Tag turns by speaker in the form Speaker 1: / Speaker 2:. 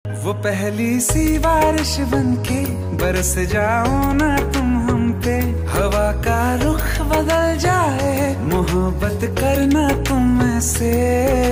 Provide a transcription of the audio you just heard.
Speaker 1: वो पहली सी बारिश बनके बरस जाओ ना तुम हम पे, हवा का रुख बदल जाए, मोहब्बत करना तुम से।